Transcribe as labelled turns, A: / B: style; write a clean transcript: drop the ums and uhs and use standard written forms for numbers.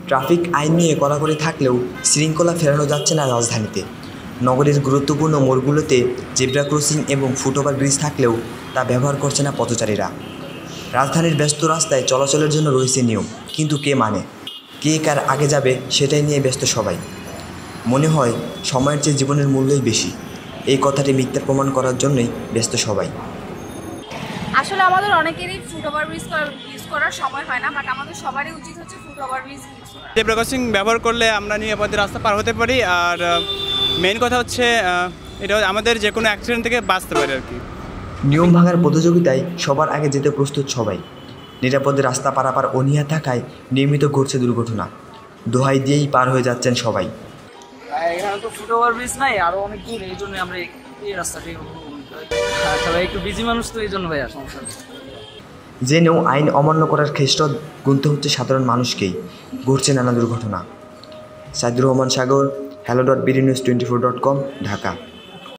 A: Traffic আইন নিয়ে কড়াকড়ি থাকলেও শৃঙ্খলা ফেরানো যাচ্ছে না রাজধানীতে। নগরের গুরুত্বপূর্ণ মোড়গুলোতে জেব্রা ক্রসিং এবং ফুটওভার ব্রিজ থাকলেও তা ব্যবহার করছে না পথচারীরা। রাজধানীর ব্যস্ত রাস্তায় চলাচলের জন্য রয়েছে নিয়ম, কিন্তু কে মানে, কে কার আগে যাবে সেটাই নিয়ে ব্যস্ত সবাই। মনে হয় সময়ের চেয়ে জীবনের মূল্যই বেশি। এই কথাটি মিথ্যা প্রমাণ করার জন্যই ব্যস্ত সবাই।
B: আসলে আমাদের অনেকেরই ফুটওভার ব্রিজ ইউজ করার সময় হয় না, বাট আমাদের সবারই উচিত হচ্ছে ফুটওভার ব্রিজ ইউজ করা।
C: জেব্রা ক্রসিং ব্যবহার করলে আমরা নিরাপদে রাস্তা পার হতে পারি, আর মেইন কথা হচ্ছে এটা আমাদের যে কোনো অ্যাক্সিডেন্ট থেকে বাঁচতে পারি আর কি।
A: নিয়ম ভাঙার প্রতিযোগিতায় সবার আগে যেতে প্রস্তুত সবাই। নিরাপদে রাস্তা পারাপার অনীহা থাকায় নিয়মিত ঘটছে দুর্ঘটনা। দোহাই দিয়েই পার হয়ে যাচ্ছেন সবাই।
D: এখানে তো ফুটওভার ব্রিজ নাই, আরো অনেক দূর, এই জন্য আমরা এই রাস্তাটি সবাই একটু বিজি মানুষ, তো এই জন্য ভাইয়া সমস্যা।
A: জেনেও আইন অমান্য করার খেসারত গুনতে হচ্ছে সাধারণ মানুষকেই। ঘটছে নানা দুর্ঘটনা। সাইদুর রহমান সাগর, hello.bdnews24.com, ঢাকা।